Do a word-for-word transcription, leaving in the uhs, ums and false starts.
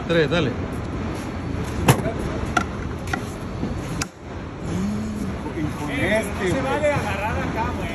tres, dale. Y con este, no se vale agarrar acá, güey.